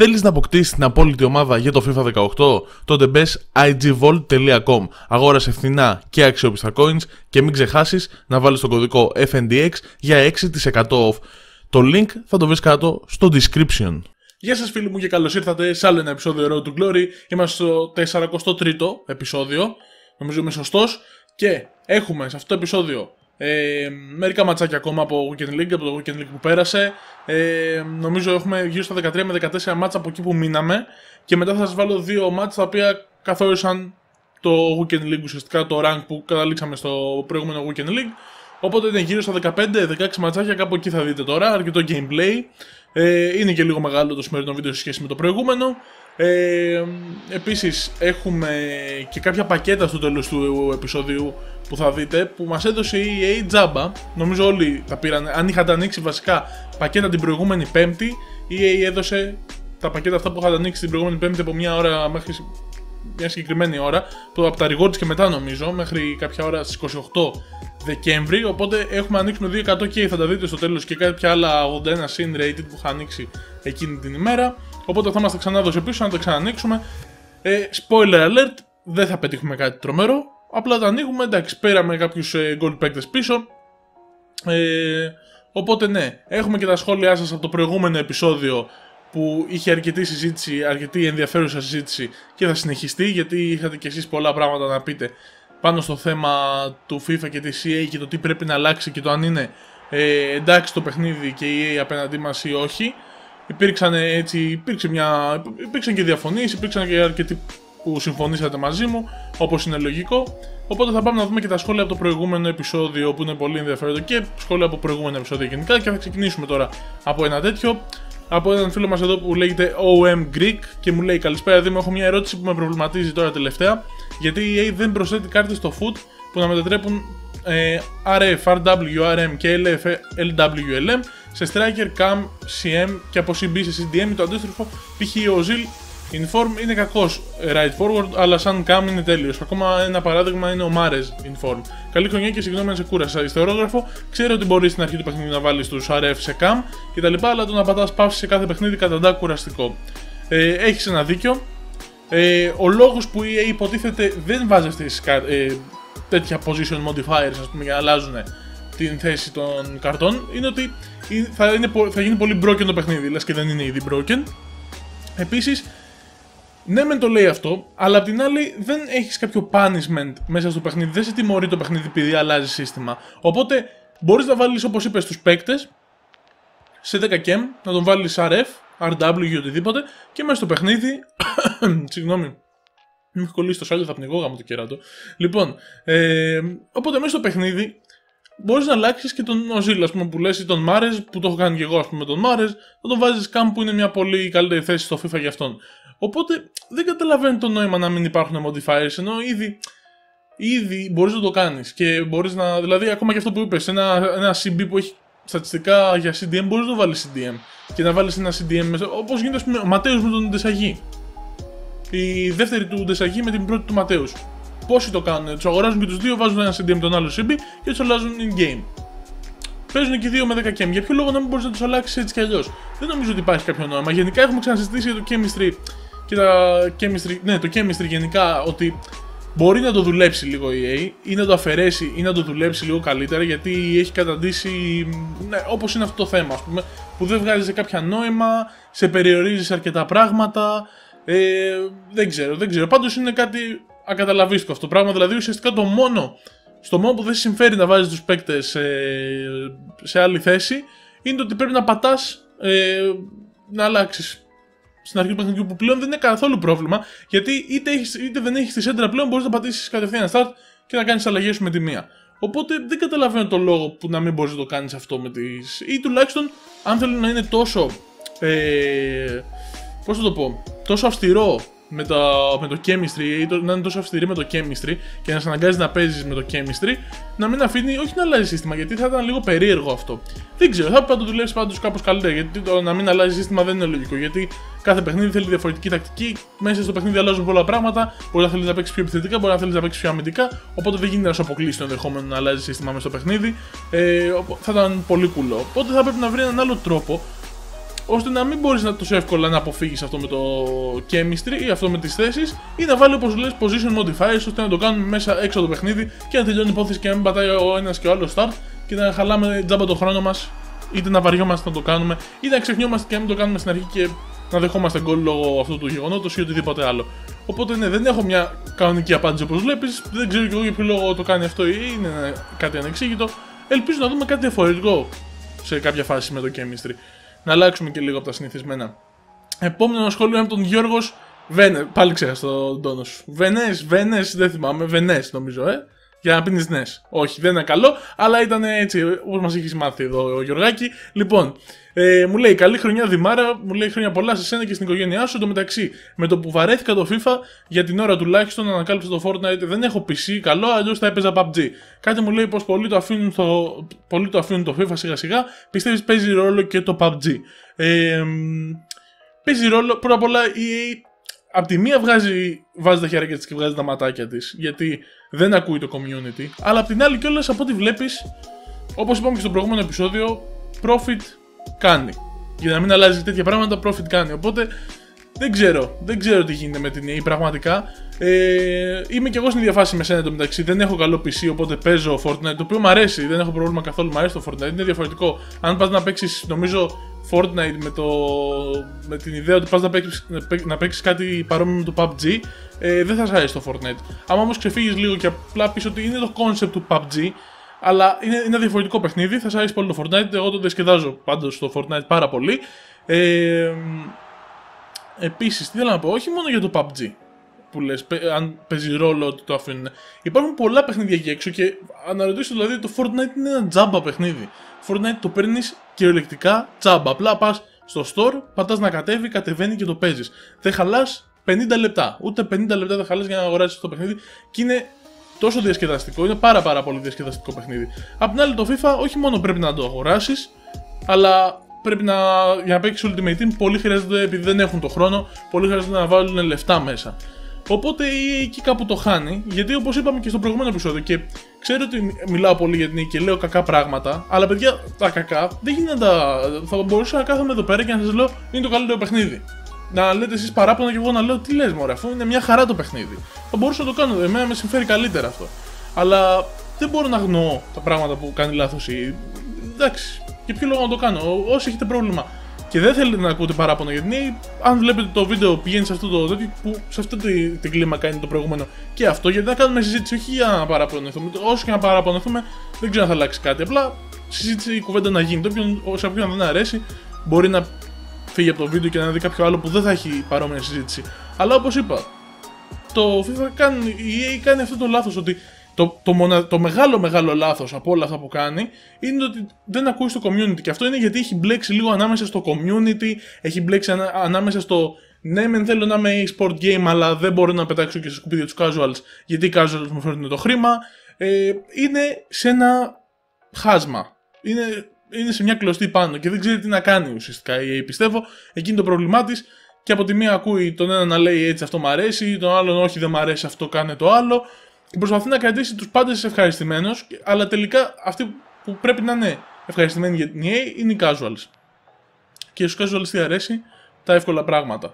Θέλεις να αποκτήσεις την απόλυτη ομάδα για το FIFA 18? Τότε μπες igvault.com. Αγόρασε φθηνά και αξιόπιστα coins και μην ξεχάσεις να βάλεις τον κωδικό FNDX για 6% off. Το link θα το βρεις κάτω στο description. Γεια σας φίλοι μου και καλώς ήρθατε σε άλλο ένα επεισόδιο Road to Glory. Είμαστε στο 43ο επεισόδιο, νομίζω είμαι σωστός, και έχουμε σε αυτό το επεισόδιο μερικά ματσάκια ακόμα από Weekend League, από το Weekend League που πέρασε. Νομίζω έχουμε γύρω στα 13 με 14 μάτσα από εκεί που μείναμε, και μετά θα σας βάλω δύο μάτσα τα οποία καθόρισαν το Weekend League, ουσιαστικά το rank που καταλήξαμε στο προηγούμενο Weekend League. Οπότε είναι γύρω στα 15-16 ματσάκια, κάπου εκεί θα δείτε τώρα, αρκετό gameplay. Είναι και λίγο μεγάλο το σημερινό βίντεο σε σχέση με το προηγούμενο. Επίσης έχουμε και κάποια πακέτα στο τέλος του επεισόδιου που θα δείτε, που μας έδωσε η EA τζάμπα. Νομίζω όλοι τα πήραν. Αν είχατε ανοίξει βασικά πακέτα την προηγούμενη Πέμπτη, η EA έδωσε τα πακέτα αυτά που είχατε ανοίξει την προηγούμενη Πέμπτη από μια ώρα μέχρι μια συγκεκριμένη ώρα, από τα rewards και μετά νομίζω, μέχρι κάποια ώρα στις 28 Δεκέμβρη. Οπότε έχουμε ανοίξει με 2% και θα τα δείτε στο τέλος, και κάποια άλλα 81 sin rated που είχα ανοίξει εκείνη την ημέρα. Οπότε θα είμαστε ξανά δώσει πίσω να τα ξανανοίξουμε. Spoiler alert, δεν θα πετύχουμε κάτι τρομερό. Απλά τα ανοίγουμε, εντάξει, πήραμε κάποιους gold παίκτες πίσω. Οπότε ναι, έχουμε και τα σχόλιά σας από το προηγούμενο επεισόδιο που είχε αρκετή συζήτηση, αρκετή ενδιαφέρουσα συζήτηση, και θα συνεχιστεί γιατί είχατε κι εσείς πολλά πράγματα να πείτε πάνω στο θέμα του FIFA και της EA και το τι πρέπει να αλλάξει και το αν είναι εντάξει το παιχνίδι και η EA απέναντί μας ή όχι. Υπήρξαν και διαφωνίες, υπήρξαν και αρκετοί που συμφωνήσατε μαζί μου, όπως είναι λογικό. Οπότε θα πάμε να δούμε και τα σχόλια από το προηγούμενο επεισόδιο, που είναι πολύ ενδιαφέρον, και σχόλια από προηγούμενο επεισόδιο γενικά. Και θα ξεκινήσουμε τώρα από ένα τέτοιο, από έναν φίλο μας εδώ που λέγεται OM Greek και μου λέει: καλησπέρα Δήμο, έχω μια ερώτηση που με προβληματίζει τώρα τελευταία. Γιατί η EA δεν προσθέτει κάρτες στο foot που να μετατρέπουν RF, RW, RM και LF, LW, LM σε striker, cam, CM και από CB σε CDM, το αντίστροφο. π.χ. ο Ozil Inform είναι κακός right forward, αλλά σαν cam είναι τέλειος. Ακόμα ένα παράδειγμα είναι ο Mahrez Inform. Καλή χρονιά και συγγνώμη αν σε κούρασα. Αριστερόγραφο, ξέρω ότι μπορείς στην αρχή του παιχνίδι να βάλεις τους RF σε cam κτλ. Αλλά το να πατάς παύση σε κάθε παιχνίδι καταντά κουραστικό. Έχεις ένα δίκιο. Ο λόγος που η EA υποτίθεται δεν βάζει αυτές τέτοια position modifiers, ας πούμε, για να αλλάζουν την θέση των καρτών, είναι ότι θα γίνει πολύ broken το παιχνίδι, λες και δεν είναι ήδη broken. Επίσης, ναι μεν το λέει αυτό, αλλά απ' την άλλη δεν έχεις κάποιο punishment μέσα στο παιχνίδι, δεν σε τιμωρεί το παιχνίδι επειδή αλλάζει σύστημα. Οπότε μπορείς να βάλεις, όπως είπες, τους παίκτες σε 10 cam, να τον βάλεις RF, RW ή οτιδήποτε, και μέσα στο παιχνίδι συγγνώμη, μου έχει κολλήσει το σάλιο, θα πνιγώ γάμο το κεράτο. Λοιπόν, οπότε μέσα στο παιχνίδι μπορείς να αλλάξεις και τον Ozil, ας πούμε, που λες, ή τον Mahrez, που το έχω κάνει και εγώ, ας πούμε, με τον Mahrez, να τον βάζεις cam που είναι μια πολύ καλύτερη θέση στο FIFA για αυτόν. Οπότε δεν καταλαβαίνω το νόημα να μην υπάρχουν modifiers, ενώ ήδη μπορείς να το κάνεις και μπορείς να, δηλαδή ακόμα και αυτό που είπες, ένα CB που έχει στατιστικά για CDM, μπορείς να το βάλεις CDM και να βάλεις ένα CDM μέσα, όπως γίνεται, ας πούμε, ο Ματέους με τον Ντεσαγί. Η δεύτερη του Ντεσαγί με την πρώτη του Ματέους. Πόσοι το κάνουν, τους αγοράζουν και τους δύο, βάζουν ένα CDM τον άλλο CB και τους αλλάζουν in-game. Παίζουν και δύο με 10 cam. Για ποιο λόγο να μην μπορείς να τους αλλάξεις έτσι κι αλλιώς? Δεν νομίζω ότι υπάρχει κάποιο νόημα. Γενικά έχουμε ξανασυζητήσει για το chemistry και το chemistry γενικά, ότι μπορεί να το δουλέψει λίγο η EA ή να το αφαιρέσει ή να το δουλέψει λίγο καλύτερα, γιατί έχει καταντήσει, ναι, όπως είναι αυτό το θέμα, ας πούμε, που δεν βγάζει σε κάποια νόημα, σε περιορίζει σε αρκετά πράγματα. Δεν ξέρω. Πάντως είναι κάτι ακαταλαβίστικο αυτό το πράγμα. Δηλαδή ουσιαστικά στο μόνο που δεν συμφέρει να βάζεις τους παίκτες σε άλλη θέση είναι το ότι πρέπει να πατάς να αλλάξεις στην αρχή του παιχνιδιού, που πλέον δεν είναι καθόλου πρόβλημα, γιατί είτε δεν έχεις τη σέντρα πλέον, μπορείς να πατήσεις κατευθείαν start και να κάνεις αλλαγές σου με τη μία. Οπότε δεν καταλαβαίνω τον λόγο που να μην μπορείς να το κάνεις αυτό με τις, ή τουλάχιστον αν θέλουν να είναι τόσο πώς θα το πω, τόσο αυστηρό με το chemistry, ή να είναι τόσο αυστηρή με το chemistry και να σε αναγκάζει να παίζεις με το chemistry, να μην αφήνει, όχι να αλλάζει σύστημα, γιατί θα ήταν λίγο περίεργο αυτό. Δεν ξέρω, θα πρέπει να το δουλέψει πάντως κάπως καλύτερα, γιατί το να μην αλλάζει σύστημα δεν είναι λογικό. Γιατί κάθε παιχνίδι θέλει διαφορετική τακτική, μέσα στο παιχνίδι αλλάζουν πολλά πράγματα. Μπορεί να θέλει να παίξει πιο επιθετικά, μπορεί να θέλει να παίξει πιο αμυντικά. Οπότε δεν γίνεται να σου αποκλείσει το ενδεχόμενο να αλλάζει σύστημα μέσα στο παιχνίδι. Θα ήταν πολύ κουλό. Οπότε θα πρέπει να βρει έναν άλλο τρόπο ώστε να μην μπορείς τόσο εύκολα να αποφύγεις αυτό με το chemistry ή αυτό με τις θέσεις, ή να βάλει, όπως λες, position modifiers, ώστε να το κάνουμε μέσα έξω από το παιχνίδι και να τελειώνει η υπόθεση και να μην πατάει ο ένας και ο άλλος start και να χαλάμε τζάμπα το χρόνο μας, είτε να βαριόμαστε να το κάνουμε, ή να ξεχνιόμαστε και να μην το κάνουμε στην αρχή και να δεχόμαστε γκολ λόγω αυτού του γεγονότος ή οτιδήποτε άλλο. Οπότε ναι, δεν έχω μια κανονική απάντηση όπως βλέπεις, δεν ξέρω και εγώ για ποιο λόγο το κάνει αυτό ή είναι κάτι ανεξήγητο. Ελπίζω να δούμε κάτι διαφορετικό σε κάποια φάση με το chemistry. Να αλλάξουμε και λίγο από τα συνηθισμένα. Επόμενο σχόλιο είναι από τον Γιώργος Βένε. Πάλι ξέχασα τον τόνο σου. Βενές, δεν θυμάμαι. Βενές νομίζω, για να πίνεις νες. Όχι, δεν είναι καλό, αλλά ήταν έτσι όπως μας έχει μάθει εδώ ο Γιωργάκη. Λοιπόν, μου λέει καλή χρονιά Δημάρα, μου λέει χρόνια πολλά σε σένα και στην οικογένειά σου. Εν τω μεταξύ, με το που βαρέθηκα το FIFA, για την ώρα τουλάχιστον ανακάλυψα το Fortnite, δεν έχω PC καλό, αλλιώς θα έπαιζα PUBG. Κάτι μου λέει πως πολλοί το αφήνουν το FIFA σιγά σιγά. Πιστεύεις παίζει ρόλο και το PUBG? Παίζει ρόλο, πρώτα απ' όλα η EA απ' τη μία βάζει τα χέρια της και βγάζει τα ματάκια της, γιατί δεν ακούει το community, αλλά απ' την άλλη κιόλας από ό,τι βλέπεις, όπως είπαμε και στο προηγούμενο επεισόδιο, profit κάνει. Για να μην αλλάζει τέτοια πράγματα, profit κάνει. Οπότε δεν ξέρω τι γίνεται με την EA πραγματικά. Είμαι κι εγώ στην ίδια φάση με σένα εντωμεταξύ. Δεν έχω καλό PC, οπότε παίζω Fortnite, το οποίο μου αρέσει, δεν έχω πρόβλημα καθόλου. Μου αρέσει το Fortnite, είναι διαφορετικό. Αν πας να παίξεις, νομίζω, Fortnite με την ιδέα ότι πας να παίξεις κάτι παρόμοιο με το PUBG, δεν θα σ' αρέσει το Fortnite. Αν όμως ξεφύγεις λίγο και απλά πεις ότι είναι το concept του PUBG, αλλά είναι ένα διαφορετικό παιχνίδι, θα σ' αρέσει πολύ το Fortnite. Εγώ το διασκεδάζω πάντως το Fortnite πάρα πολύ. Επίσης, τι θέλω να πω, όχι μόνο για το PUBG που λες, αν παίζει ρόλο ότι το αφήνουν. Υπάρχουν πολλά παιχνίδια εκεί έξω και αναρωτήσω, δηλαδή το Fortnite είναι ένα τζάμπα παιχνίδι. Fortnite το παίρνεις κυριολεκτικά τζάμπα. Απλά πας στο store, πατάς να κατεβαίνει και το παίζεις. Δεν χαλάς 50 λεπτά. Ούτε 50 λεπτά δεν χαλάς για να αγοράσεις το παιχνίδι και είναι τόσο διασκεδαστικό. Είναι πάρα πολύ διασκεδαστικό παιχνίδι. Απ' την άλλη, το FIFA όχι μόνο πρέπει να το αγοράσεις, αλλά πρέπει για να παίξεις Ultimate Team, πολλοί χρειάζεται, επειδή δεν έχουν το χρόνο, πολλοί χρειάζεται να βάλουν λεφτά μέσα. Οπότε εκεί κάπου το χάνει, γιατί όπως είπαμε και στο προηγούμενο επεισόδιο, και ξέρω ότι μιλάω πολύ για την EA και λέω κακά πράγματα, αλλά παιδιά, τα κακά δεν γίνεται. Θα μπορούσα να κάθομαι εδώ πέρα και να σας λέω είναι το καλύτερο παιχνίδι. Να λέτε εσείς παράπονα και εγώ να λέω τι λες, μωρέ, αφού είναι μια χαρά το παιχνίδι. Θα μπορούσα να το κάνω, εμένα με συμφέρει καλύτερα αυτό. Αλλά δεν μπορώ να αγνοώ τα πράγματα που κάνει λάθος η. Εντάξει, για ποιο λόγο να το κάνω? Όσοι έχετε πρόβλημα και δεν θέλετε να ακούτε παράπονα για την EA, αν βλέπετε το βίντεο πηγαίνει σε αυτό το τέτοιο, που σε αυτή την κλίμακα είναι το προηγούμενο και αυτό, γιατί να κάνουμε συζήτηση, όχι για να παραπονεθούμε. Όσο και να παραπονεθούμε, δεν ξέρω αν θα αλλάξει κάτι. Απλά συζήτηση, η κουβέντα να γίνει. Σε όποιον δεν αρέσει, μπορεί να φύγει από το βίντεο και να δει κάποιο άλλο που δεν θα έχει παρόμοια συζήτηση. Αλλά όπως είπα, το FIFA η EA κάνει αυτό το λάθος, ότι το μεγάλο λάθος από όλα αυτά που κάνει είναι ότι δεν ακούει στο community. Και αυτό είναι γιατί έχει μπλέξει λίγο ανάμεσα στο community, έχει μπλέξει ανάμεσα στο ναι, μεν θέλω να είμαι e-sport game, αλλά δεν μπορώ να πετάξω και σε σκουπίδια τους casuals, γιατί οι casuals μου φέρνουν το χρήμα. Είναι σε ένα χάσμα. Είναι σε μια κλωστή πάνω και δεν ξέρει τι να κάνει ουσιαστικά. Πιστεύω εκείνη το πρόβλημά της. Και από τη μία ακούει τον ένα να λέει έτσι αυτό μ' αρέσει, τον άλλον όχι δεν μ' αρέσει αυτό κάνε το άλλο. Και προσπαθεί να κρατήσει τους πάντες ευχαριστημένους, αλλά τελικά αυτοί που πρέπει να είναι ευχαριστημένοι για την EA είναι οι casuals. Και στους casuals τι αρέσει? Τα εύκολα πράγματα.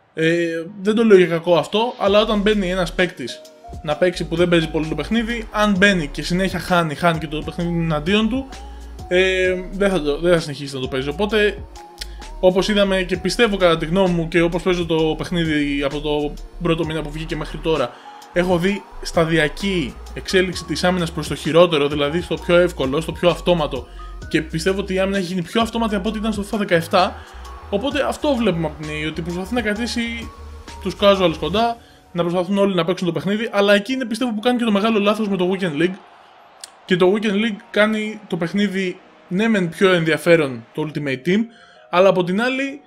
Δεν το λέω για κακό αυτό, αλλά όταν μπαίνει ένας παίκτης να παίξει που δεν παίζει πολύ το παιχνίδι, αν μπαίνει και συνέχεια χάνει και το παιχνίδι είναι εναντίον του, δεν θα συνεχίσει να το παίζει. Οπότε, όπως είδαμε και πιστεύω κατά τη γνώμη μου και όπως παίζω το παιχνίδι από το πρώτο μήνα που βγήκε μέχρι τώρα, έχω δει σταδιακή εξέλιξη της άμυνας προς το χειρότερο, δηλαδή στο πιο εύκολο, στο πιο αυτόματο, και πιστεύω ότι η άμυνα έχει γίνει πιο αυτόματη από ό,τι ήταν στο FIFA 17. Οπότε αυτό βλέπουμε από την EA, ότι προσπαθεί να κρατήσει τους casuals κοντά, να προσπαθούν όλοι να παίξουν το παιχνίδι, αλλά εκεί είναι πιστεύω που κάνει και το μεγάλο λάθος με το Weekend League. Και το Weekend League κάνει το παιχνίδι ναι μεν πιο ενδιαφέρον, το Ultimate Team, αλλά από την άλλη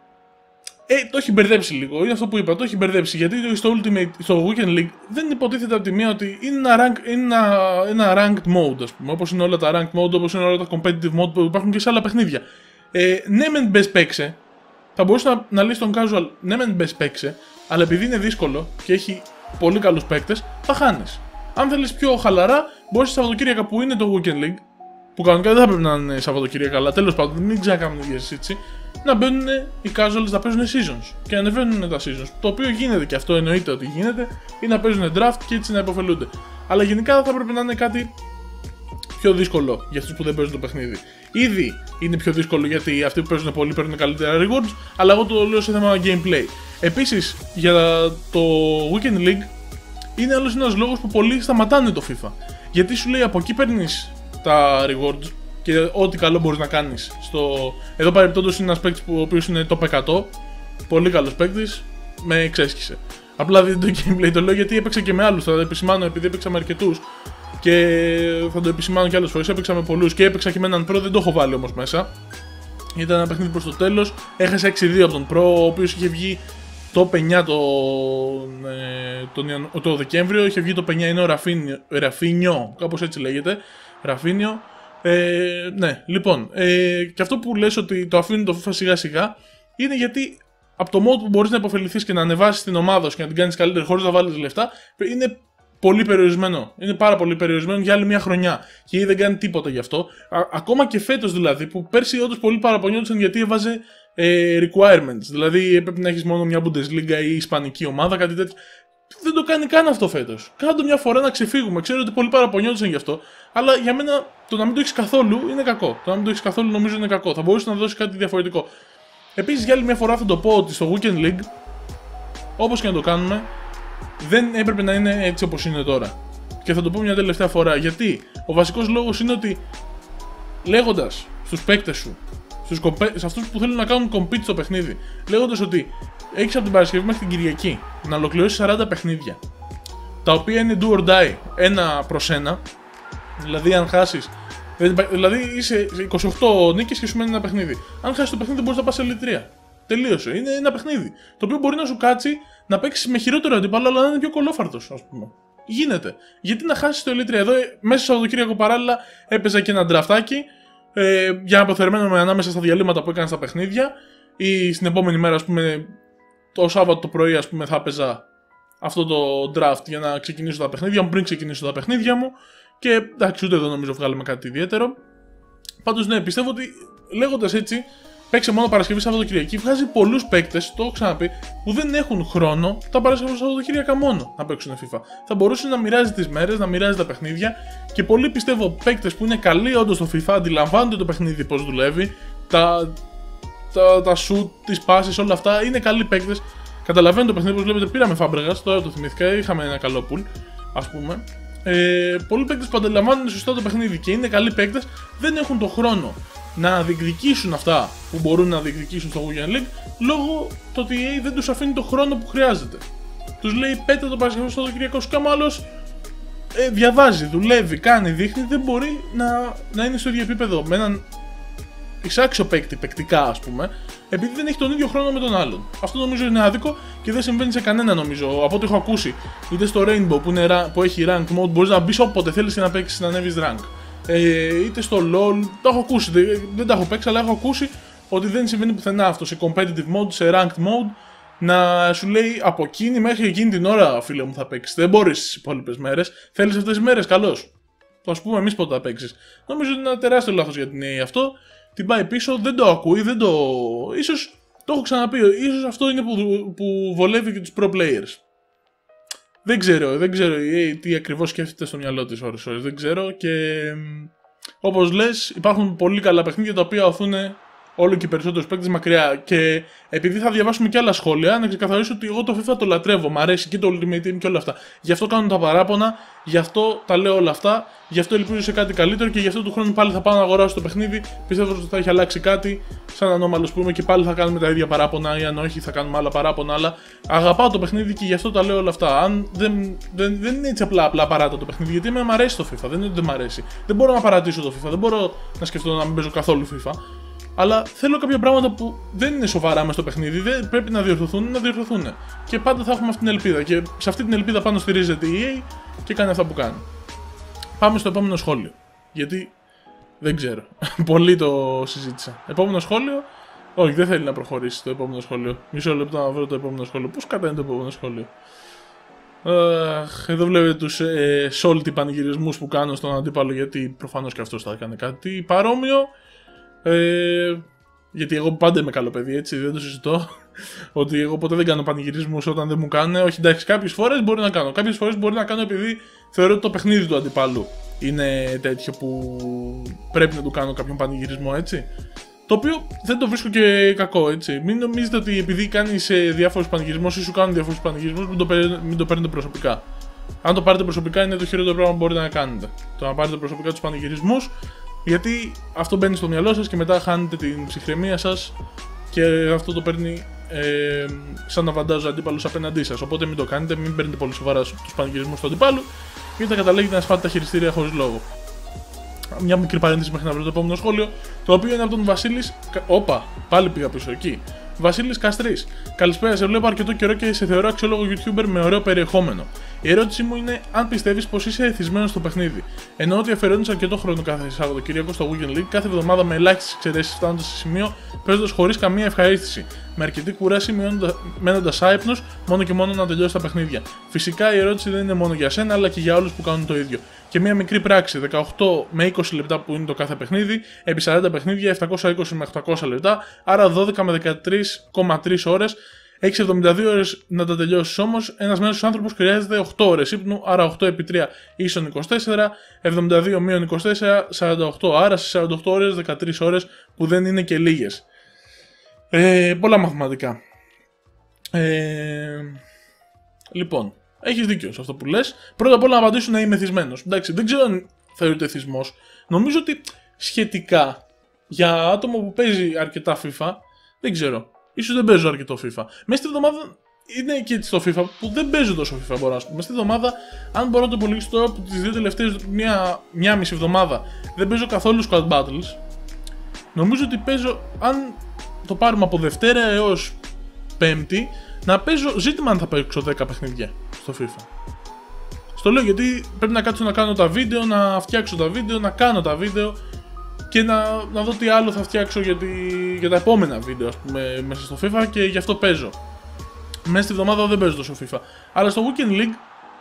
το έχει μπερδέψει λίγο. Είναι αυτό που είπα, το έχει μπερδέψει. Γιατί στο Weekend League δεν υποτίθεται από τη μία ότι είναι ένα ranked mode, ας πούμε. Όπως είναι όλα τα ranked mode, όπως είναι όλα τα competitive mode που υπάρχουν και σε άλλα παιχνίδια. Ναι, μεν μπες παίξε. Θα μπορούσε να λύσει τον casual, ναι, μεν μπες παίξε, αλλά επειδή είναι δύσκολο και έχει πολύ καλούς παίκτες, θα χάνεις. Αν θέλεις πιο χαλαρά, μπορείς Σαββατοκύριακα που είναι το Weekend League, που κανονικά δεν θα πρέπει να είναι Σαββατοκύριακα, αλλά τέλος πάντων μην ξανακάνουμε ίδια συζήτηση. να μπαίνουν οι casuals να παίζουν seasons και να ανεβαίνουν τα seasons. Το οποίο γίνεται και αυτό, εννοείται ότι γίνεται, ή να παίζουν draft και έτσι να υποφελούνται. Αλλά γενικά θα έπρεπε να είναι κάτι πιο δύσκολο για αυτούς που δεν παίζουν το παιχνίδι. Ήδη είναι πιο δύσκολο γιατί αυτοί που παίζουν πολύ παίρνουν καλύτερα rewards, αλλά εγώ το λέω σε θέμα gameplay. Επίσης, για το Weekend League είναι άλλος ένας λόγος που πολλοί σταματάνε το FIFA. Γιατί σου λέει από εκεί παίρνεις τα rewards και ό,τι καλό μπορείς να κάνεις. Εδώ παρεπτόντως είναι ένας παίκτης ο οποίος είναι top 100, πολύ καλός παίκτης, με εξέσχισε. Απλά δείτε το gameplay, το λέω γιατί έπαιξα και με άλλους, θα το επισημάνω επειδή έπαιξα με αρκετούς. Και θα το επισημάνω και άλλες φορές, έπαιξα με πολλούς και έπαιξα και με έναν pro, δεν το έχω βάλει όμως μέσα. Ήταν ένα παιχνίδι προς το τέλος, έχασα 6-2 από τον pro, ο οποίος είχε βγει το 9 το Δεκέμβριο, είχε βγει το 9 είναι ο Ραφίνιο, κάπως έτσι λέγεται, Ραφίνιο. Ναι, λοιπόν, και αυτό που λες ότι το αφήνει το FIFA σιγά σιγά, είναι γιατί από το mode που μπορείς να υποφεληθείς και να ανεβάσεις την ομάδα σου και να την κάνεις καλύτερη χωρίς να βάλεις λεφτά, είναι πολύ περιορισμένο. Είναι πάρα πολύ περιορισμένο για άλλη μια χρονιά. Και ήδη δεν κάνει τίποτα γι' αυτό. Ακόμα και φέτος δηλαδή, που πέρσι όντως πολύ παραπονιόντουσαν γιατί έβαζε requirements. Δηλαδή έπρεπε να έχεις μόνο μια Bundesliga ή Ισπανική ομάδα, κάτι τέτοιο. Δεν το κάνει καν αυτό φέτος. Κάντο μια φορά να ξεφύγουμε. Ξέρω ότι πολλοί παραπονιόντουσαν γι' αυτό. Αλλά για μένα το να μην το έχεις καθόλου είναι κακό. Το να μην το έχεις καθόλου νομίζω είναι κακό. Θα μπορούσε να δώσει κάτι διαφορετικό. Επίσης για άλλη μια φορά θα το πω ότι στο Weekend League, όπως και να το κάνουμε, δεν έπρεπε να είναι έτσι όπως είναι τώρα. Και θα το πω μια τελευταία φορά. Γιατί ο βασικός λόγος είναι ότι λέγοντας στους παίκτες σου, σε αυτούς που θέλουν να κάνουν compete στο παιχνίδι, λέγοντας ότι έχεις από την Παρασκευή μέχρι την Κυριακή να ολοκληρώσεις 40 παιχνίδια, τα οποία είναι do or die, 1-1, δηλαδή αν χάσεις, δηλαδή είσαι 28 νίκες και σου μένει ένα παιχνίδι. Αν χάσεις το παιχνίδι δεν μπορείς να πας σε Elite 3. Τελείωσε. Είναι ένα παιχνίδι. Το οποίο μπορεί να σου κάτσει να παίξει με χειρότερο αντίπαλο, αλλά να είναι πιο κολόφαρτος, ας πούμε. Γίνεται. Γιατί να χάσεις το Elite 3. Εδώ μέσα στο Σαββατοκύριακο παράλληλα έπαιζα και ένα ντραφτάκι για να αποθερμένομαι ανάμεσα στα διαλύματα που έκανα στα παιχνίδια. Ή στην επόμενη μέρα, ας πούμε, το Σάββατο το πρωί, ας πούμε, θα έπαιζα αυτό το draft για να ξεκινήσω τα παιχνίδια μου πριν ξεκινήσω τα παιχνίδια μου. Και εντάξει, ούτε εδώ νομίζω βγάλαμε κάτι ιδιαίτερο. Πάντως, ναι, πιστεύω ότι λέγοντας έτσι. Παίξε μόνο Παρασκευή Σαββατοκυριακή, βγάζει πολλούς παίκτες, το έχω ξαναπεί, που δεν έχουν χρόνο τα Παρασκευή Σαββατοκύριακα μόνο να παίξουν FIFA. Θα μπορούσε να μοιράζει τις μέρες, να μοιράζει τα παιχνίδια και πολλοί πιστεύω παίκτες που είναι καλοί όντως στο FIFA, αντιλαμβάνονται το παιχνίδι πώς δουλεύει, τα shoot, τις πάσεις, όλα αυτά είναι καλοί παίκτες. Καταλαβαίνω το παιχνίδι, όπως βλέπετε, πήραμε Fabregas, τώρα το θυμήθηκα, είχαμε ένα καλό pool, ας πούμε. Πολλοί παίκτες που αντιλαμβάνονται σωστά το παιχνίδι και είναι καλοί παίκτες, δεν έχουν το χρόνο να διεκδικήσουν αυτά που μπορούν να διεκδικήσουν στο Weekend League λόγω το ότι η EA δεν τους αφήνει το χρόνο που χρειάζεται. Τους λέει πέτε το Παρασκευή στο Κυριακό σου, και άλλος διαβάζει, δουλεύει, κάνει, δείχνει, δεν μπορεί να είναι στο ίδιο επίπεδο με έναν εισάξιο παίκτη, παικτικά ας πούμε, επειδή δεν έχει τον ίδιο χρόνο με τον άλλον. Αυτό νομίζω είναι άδικο και δεν συμβαίνει σε κανένα νομίζω. Από ό,τι έχω ακούσει, είτε στο Rainbow που έχει rank mode, μπορείς να μπεις όποτε θέλεις να παίξεις να ανέβεις rank. Είτε στο LOL, το έχω ακούσει, δεν τα έχω παίξει, αλλά έχω ακούσει ότι δεν συμβαίνει πουθενά αυτό σε competitive mode, σε ranked mode, να σου λέει από εκείνη μέχρι εκείνη την ώρα, φίλε μου, θα παίξεις. Δεν μπορείς τις υπόλοιπες μέρες. Θέλεις αυτές τις μέρες, καλώς. Το ας πούμε εμείς πότε θα παίξεις. Νομίζω ότι είναι ένα τεράστιο λάθος για την EA αυτό. Την πάει πίσω, δεν το ακούει, ίσως το έχω ξαναπεί, ίσως αυτό είναι που βολεύει και τους pro players. Δεν ξέρω η EA τι ακριβώς σκέφτεται στο μυαλό της ώρες, δεν ξέρω και όπως λες υπάρχουν πολύ καλά παιχνίδια τα οποία οθούν όλο και περισσότερους παίκτες μακριά και επειδή θα διαβάσουμε και άλλα σχόλια να ξεκαθαρίσω ότι εγώ το FIFA το λατρεύω, μ' αρέσει και το Ultimate Team και όλα αυτά. Γι' αυτό κάνω τα παράπονα, γι' αυτό τα λέω όλα αυτά, γι' αυτό ελπίζω σε κάτι καλύτερο και γι' αυτό του χρόνου πάλι θα πάω να αγοράσω το παιχνίδι. Πιστεύω ότι θα έχει αλλάξει κάτι, σαν ανώμαλος που είμαι και πάλι θα κάνουμε τα ίδια παράπονα ή αν όχι θα κάνουμε άλλα παράπονα. Αλλά αγαπάω το παιχνίδι και γι' αυτό τα λέω όλα αυτά. Αν δεν είναι έτσι απλά παράτα το παιχνίδι, γιατί μου αρέσει το FIFA, δεν είναι ότι δεν μ' αρέσει. Δεν μπορώ να παρατήσω το FIFA, δεν μπορώ να σκεφτώ να μην παίζω καθόλου FIFA. Αλλά θέλω κάποια πράγματα που δεν είναι σοβαρά μες στο παιχνίδι, δεν πρέπει να διορθωθούν. Και πάντα θα έχουμε αυτή την ελπίδα. Και σε αυτή την ελπίδα πάνω στηρίζεται η EA και κάνει αυτά που κάνει. Πάμε στο επόμενο σχόλιο. Γιατί δεν ξέρω. Πολύ το συζήτησα. Επόμενο σχόλιο. Όχι, δεν θέλει να προχωρήσει το επόμενο σχόλιο. Μισό λεπτό να βρω το επόμενο σχόλιο. Πώς κατάνε το επόμενο σχόλιο. Εδώ βλέπετε τους salty πανηγυρισμούς που κάνω στον αντίπαλο, γιατί προφανώς και αυτός θα έκανε κάτι παρόμοιο. Γιατί εγώ πάντα είμαι καλό παιδί, έτσι, δεν το συζητώ. Ότι εγώ ποτέ δεν κάνω πανηγυρισμούς όταν δεν μου κάνουν. Όχι, εντάξει, κάποιες φορές μπορεί να κάνω. Κάποιες φορές μπορεί να κάνω επειδή θεωρώ ότι το παιχνίδι του αντιπάλου είναι τέτοιο που πρέπει να του κάνω κάποιον πανηγυρισμό, έτσι. Το οποίο δεν το βρίσκω και κακό, έτσι. Μην νομίζετε ότι επειδή κάνεις διάφορους πανηγυρισμούς ή σου κάνουν διάφορους πανηγυρισμούς, μην το παίρνετε προσωπικά. Αν το πάρετε προσωπικά, είναι το χειρότερο πράγμα που μπορείτε να κάνετε. Το να πάρετε προσωπικά τους πανηγυρισμούς, γιατί αυτό μπαίνει στο μυαλό σας και μετά χάνετε την ψυχραιμία σας και αυτό το παίρνει σαν να βαντάζει ο αντίπαλος απέναντί σας. Οπότε μην το κάνετε, μην παίρνετε πολύ σοβαρά τους πανηγυρισμούς του αντίπαλου, γιατί θα καταλήγετε να σπάτε τα χειριστήρια χωρίς λόγο. Μια μικρή παρένθεση μέχρι να βρω το επόμενο σχόλιο, το οποίο είναι από τον Βασίλης. Όπα, πάλι πήγα πίσω εκεί. Βασίλης Καστρής. Καλησπέρα, σε βλέπω αρκετό καιρό και σε θεωρώ αξιόλογο YouTuber με ωραίο περιεχόμενο. Η ερώτησή μου είναι αν πιστεύεις πως είσαι εθισμένος στο παιχνίδι. Εννοώ ότι αφιερώνεις αρκετό χρόνο κάθε Σαββατοκύριακο στο Weekend League, κάθε εβδομάδα με ελάχιστες εξαιρέσεις, φτάνοντας σε σημείο παίζοντας χωρίς καμία ευχαρίστηση. Με αρκετή κουράση, μένοντας άυπνος, μόνο και μόνο να τελειώσει τα παιχνίδια. Φυσικά η ερώτηση δεν είναι μόνο για σένα, αλλά και για όλους που κάνουν το ίδιο. Και μια μικρή πράξη, 18 με 20 λεπτά που είναι το κάθε παιχνίδι, επί 40 παιχνίδια, 720 με 800 λεπτά, άρα 12 με 13,3 ώρες. Έχεις 72 ώρες να τα τελειώσεις όμως. Ένας μέσος άνθρωπος χρειάζεται 8 ώρες ύπνου, άρα 8 επί 3 ίσον 24, 72 μείον 24, 48, άρα στις 48 ώρες, 13 ώρες που δεν είναι και λίγες. Πολλά μαθηματικά. Λοιπόν, έχεις δίκιο σε αυτό που λες. Πρώτα απ' όλα να απαντήσω να είμαι εθισμένος. Εντάξει, δεν ξέρω αν θεωρείται εθισμός. Νομίζω ότι σχετικά για άτομο που παίζει αρκετά FIFA, δεν ξέρω. Ίσως δεν παίζω αρκετό FIFA. Μέσα στη εβδομάδα είναι και έτσι στο FIFA που δεν παίζω τόσο FIFA, μπορώ να σου πω. Μέσα στη εβδομάδα, αν μπορώ να το υπολογίσω τώρα από τις δύο τελευταίες μία μισή εβδομάδα δεν παίζω καθόλου Squad Battles. Νομίζω ότι παίζω, αν το πάρουμε από Δευτέρα έως Πέμπτη, να παίζω ζήτημα αν θα παίξω 10 παιχνίδια στο FIFA. Στο λέω γιατί πρέπει να κάτσω να κάνω τα βίντεο, να φτιάξω τα βίντεο, να κάνω τα βίντεο και να δω τι άλλο θα φτιάξω για τα επόμενα βίντεο, ας πούμε, μέσα στο FIFA, και γι' αυτό παίζω. Μέσα στη εβδομάδα δεν παίζω τόσο FIFA. Αλλά στο Weekend League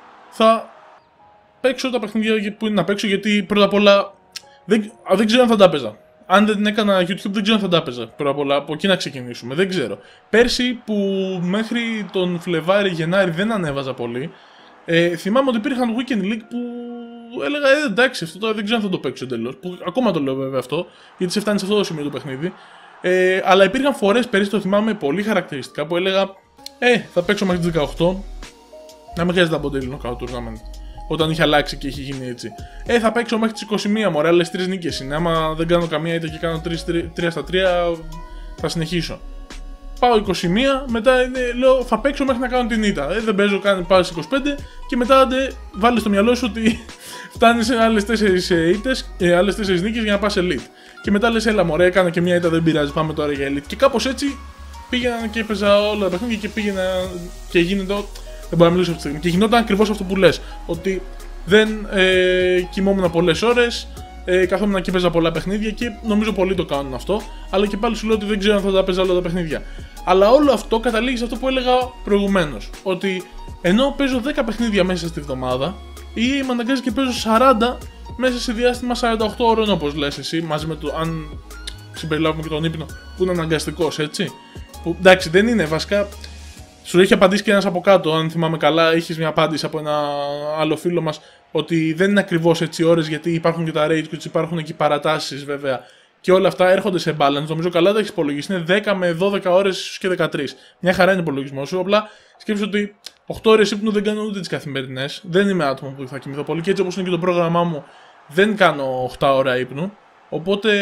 θα παίξω τα παιχνίδια που είναι να παίξω, γιατί πρώτα απ' όλα δεν ξέρω αν θα τα παίζα. Αν δεν έκανα YouTube, δεν ξέρω αν θα τα παίζα. Πρώτα απ' όλα, από εκεί να ξεκινήσουμε. Δεν ξέρω. Πέρσι που μέχρι τον Φλεβάρι-Γενάρη δεν ανέβαζα πολύ, θυμάμαι ότι υπήρχαν Weekend League που έλεγα εντάξει, αυτό τώρα δεν ξέρω αν θα το παίξω εντελώς. Που ακόμα το λέω βέβαια αυτό, γιατί σε φτάνει σε αυτό το σημείο το παιχνίδι. Αλλά υπήρχαν φορές πέρσι, το θυμάμαι πολύ χαρακτηριστικά, που έλεγα θα παίξω μέχρι τις 18, να μην χρειάζεται να μπω τελείω knockout tournament. Όταν είχε αλλάξει και είχε γίνει έτσι. Θα παίξω μέχρι τις 21, μωρέ, άλλες 3 νίκες είναι. Άμα δεν κάνω καμία ήττα και κάνω 3 στα 3, θα συνεχίσω. Πάω 21, μετά λέω θα παίξω μέχρι να κάνω την ήττα. Δεν παίζω, πάω στις 25 και μετά βάλεις στο μυαλό σου ότι φτάνεις σε άλλες 4 ήττες, άλλες 4 νίκες για να πας elite. Και μετά λες έλα μωρέ, έκανα και μια ήττα, δεν πειράζει, πάμε τώρα για elite. Και κάπως έτσι πήγαινα και έπαιζα όλα τα παιχνίδια και πήγαινα και γίνεται. Δεν μπορώ να μιλήσω αυτή τη στιγμή. Και γινόταν ακριβώς αυτό που λες. Ότι δεν κοιμόμουν πολλές ώρες, καθόμουν και παίζα πολλά παιχνίδια και νομίζω πολλοί το κάνουν αυτό. Αλλά και πάλι σου λέω ότι δεν ξέρω αν θα τα παίζα όλα τα παιχνίδια. Αλλά όλο αυτό καταλήγει σε αυτό που έλεγα προηγουμένως. Ότι ενώ παίζω 10 παιχνίδια μέσα στη βδομάδα, ή με αναγκάζει και παίζω 40 μέσα σε διάστημα 48 ώρων, όπως λες εσύ, μαζί με το αν συμπεριλάβουμε και τον ύπνο που είναι αναγκαστικός, έτσι. Που εντάξει δεν είναι βασικά. Σου έχει απαντήσει και ένας από κάτω, αν θυμάμαι καλά, είχες μια απάντηση από ένα άλλο φίλο μας ότι δεν είναι ακριβώς έτσι ώρες, γιατί υπάρχουν και τα rage quits, υπάρχουν και οι παρατάσεις βέβαια. Και όλα αυτά έρχονται σε balance. Νομίζω καλά τα έχεις υπολογίσει. Είναι 10 με 12 ώρες, ίσως και 13. Μια χαρά είναι υπολογισμό σου. Απλά σκέψου ότι 8 ώρες ύπνου δεν κάνω ούτε τις καθημερινές. Δεν είμαι άτομο που θα κοιμηθώ πολύ. Και έτσι όπως είναι και το πρόγραμμά μου, δεν κάνω 8 ώρα ύπνου. Οπότε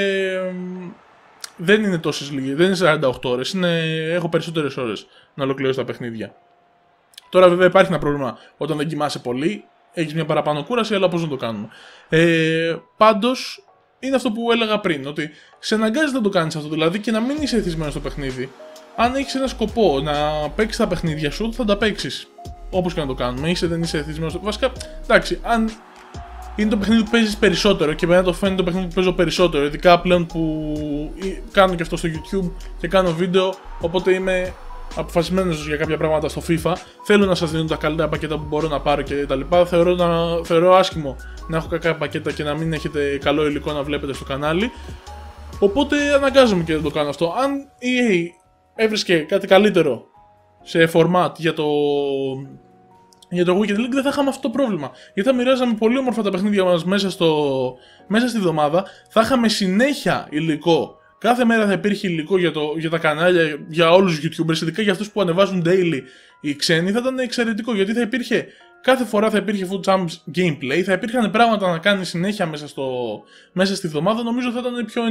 δεν είναι τόσες λίγες. Δεν είναι 48 ώρες. Έχω περισσότερες ώρες να ολοκληρώσω τα παιχνίδια. Τώρα βέβαια υπάρχει ένα πρόβλημα όταν δεν κοιμάσαι πολύ. Έχεις μια παραπάνω κούραση, αλλά πώς να το κάνουμε. Πάντως, είναι αυτό που έλεγα πριν, ότι σε αναγκάζει να το κάνεις αυτό, δηλαδή και να μην είσαι εθισμένος στο παιχνίδι. Αν έχεις ένα σκοπό να παίξεις τα παιχνίδια σου, θα τα παίξεις. Όπως και να το κάνουμε, δεν είσαι εθισμένος. Βασικά, εντάξει, αν είναι το παιχνίδι που παίζεις περισσότερο και μετά το φαίνεται το παιχνίδι που παίζω περισσότερο, ειδικά πλέον που κάνω και αυτό στο YouTube και κάνω βίντεο, οπότε είμαι αποφασισμένος για κάποια πράγματα στο FIFA. Θέλω να σας δίνω τα καλύτερα πακέτα που μπορώ να πάρω και τα λοιπά. Θεωρώ άσχημο να έχω κακά πακέτα και να μην έχετε καλό υλικό να βλέπετε στο κανάλι. Οπότε αναγκάζομαι και δεν το κάνω αυτό. Αν η EA έβρισκε κάτι καλύτερο σε format για το Weekend League, δεν θα είχαμε αυτό το πρόβλημα. Γιατί θα μοιράζαμε πολύ όμορφα τα παιχνίδια μας μέσα στη εβδομάδα, θα είχαμε συνέχεια υλικό. Κάθε μέρα θα υπήρχε υλικό για τα κανάλια, για όλους τους YouTubers, ειδικά για αυτούς που ανεβάζουν daily οι ξένοι, θα ήταν εξαιρετικό. Γιατί θα υπήρχε, κάθε φορά θα υπήρχε Food Champs gameplay, θα υπήρχαν πράγματα να κάνει συνέχεια μέσα στη εβδομάδα. Νομίζω θα ήταν πιο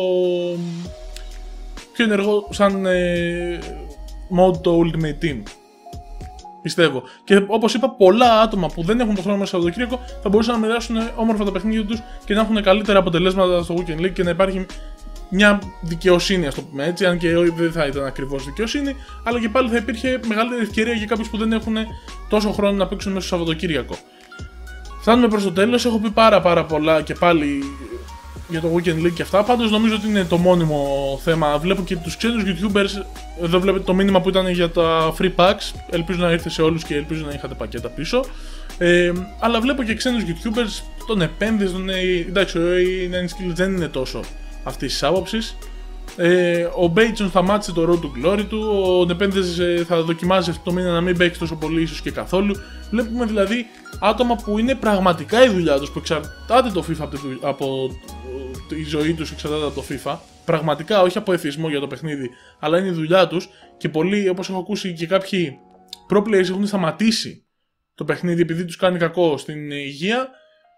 ενεργό σαν mode το Ultimate Team. Πιστεύω. Και όπως είπα, πολλά άτομα που δεν έχουν το χρόνο μέσα στο Σαββατοκύριακο θα μπορούσαν να μοιράσουν όμορφα τα παιχνίδια τους και να έχουν καλύτερα αποτελέσματα στο Weekend League και να υπάρχει μια δικαιοσύνη, ας το πούμε έτσι. Αν και δεν θα ήταν ακριβώς δικαιοσύνη, αλλά και πάλι θα υπήρχε μεγαλύτερη ευκαιρία για κάποιους που δεν έχουν τόσο χρόνο να παίξουν μέσα στο Σαββατοκύριακο. Φτάνουμε προς το τέλος. Έχω πει πάρα πολλά και πάλι για το Weekend League και αυτά. Πάντως νομίζω ότι είναι το μόνιμο θέμα. Βλέπω και τους ξένους YouTubers. Εδώ βλέπετε το μήνυμα που ήταν για τα free packs. Ελπίζω να ήρθε σε όλους και ελπίζω να είχατε πακέτα πίσω. Αλλά βλέπω και ξένους YouTubers. Τον Επένδυς, εντάξει, ο A9 δεν είναι τόσο αυτής της άποψης. Ο Bateson σταμάτησε το Road to Glory του. Ο Nepenthes θα δοκιμάζει αυτό το μήνα να μην παίξει τόσο πολύ, ίσως και καθόλου. Βλέπουμε δηλαδή άτομα που είναι πραγματικά η δουλειά τους, που εξαρτάται το FIFA από τη ζωή τους, εξαρτάται από το FIFA. Πραγματικά, όχι από εθισμό για το παιχνίδι, αλλά είναι η δουλειά τους. Και πολλοί, όπως έχω ακούσει, και κάποιοι pro players έχουν σταματήσει το παιχνίδι επειδή τους κάνει κακό στην υγεία.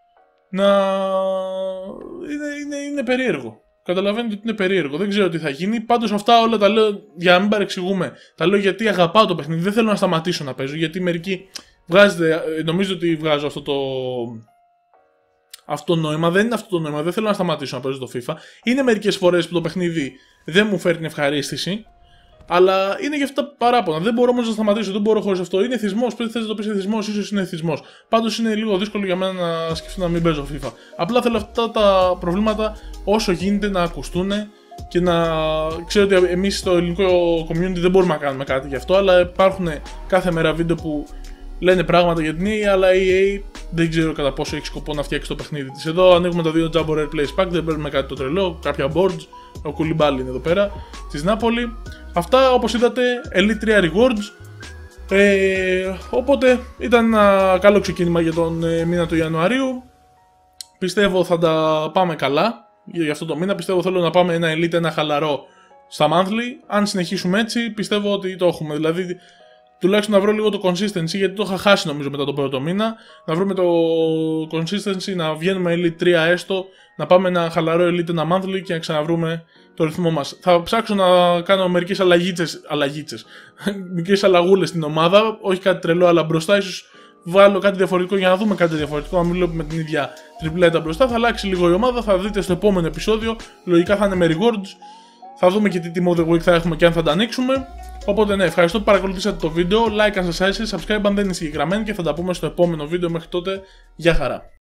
Είναι περίεργο. Καταλαβαίνετε ότι είναι περίεργο. Δεν ξέρω τι θα γίνει. Πάντως αυτά όλα τα λέω για να μην παρεξηγούμε. Τα λέω γιατί αγαπάω το παιχνίδι. Δεν θέλω να σταματήσω να παίζω. Γιατί μερικοί νομίζω ότι βγάζω αυτό το νόημα. Δεν είναι αυτό το νόημα. Δεν θέλω να σταματήσω να παίζω το FIFA. Είναι μερικές φορές που το παιχνίδι δεν μου φέρνει ευχαρίστηση. Αλλά είναι και αυτά παράπονα. Δεν μπορώ όμως να σταματήσω. Δεν μπορώ χωρίς αυτό. Είναι εθισμός. Πρέπει να το πεις εθισμός. Ίσως είναι εθισμός. Πάντως είναι λίγο δύσκολο για μένα να σκεφτώ να μην παίζω FIFA. Απλά θέλω αυτά τα προβλήματα όσο γίνεται να ακουστούν και να ξέρω ότι εμείς στο ελληνικό community δεν μπορούμε να κάνουμε κάτι γι' αυτό. Αλλά υπάρχουν κάθε μέρα βίντεο που λένε πράγματα για την EA, αλλά η EA δεν ξέρω κατά πόσο έχει σκοπό να φτιάξει το παιχνίδι της. Εδώ ανοίγουμε τα δύο Jumbo Rare Plays Pack, δεν παίρνουμε κάτι το τρελό, κάποια boards. Ο Κουλιμπάλι είναι εδώ πέρα, της Νάπολη. Αυτά, όπως είδατε, Elite 3 Rewards. Οπότε ήταν ένα καλό ξεκίνημα για τον μήνα του Ιανουαρίου. Πιστεύω θα τα πάμε καλά για αυτό το μήνα. Πιστεύω θέλω να πάμε ένα Elite, ένα χαλαρό στα monthly. Αν συνεχίσουμε έτσι, πιστεύω ότι το έχουμε. Δηλαδή, τουλάχιστον να βρω λίγο το consistency, γιατί το είχα χάσει νομίζω μετά τον πρώτο μήνα. Να βρούμε το consistency, να βγαίνουμε Elite 3 έστω, να πάμε ένα χαλαρό Elite, ένα monthly και να ξαναβρούμε το ρυθμό μας. Θα ψάξω να κάνω μερικές μικρές αλλαγούλες στην ομάδα, όχι κάτι τρελό, αλλά μπροστά ίσως βάλω κάτι διαφορετικό για να δούμε κάτι διαφορετικό. Να μην βλέπουμε την ίδια τριπλέτα μπροστά, θα αλλάξει λίγο η ομάδα, θα δείτε στο επόμενο επεισόδιο. Λογικά θα είναι με rewards. Θα δούμε και τι Team of the Week θα έχουμε και αν θα τα ανοίξουμε. Οπότε ναι, ευχαριστώ που παρακολουθήσατε το βίντεο. Like αν σας άρεσε, subscribe αν δεν είναι συγκεκριμένοι και θα τα πούμε στο επόμενο βίντεο. Μέχρι τότε, γεια χαρά.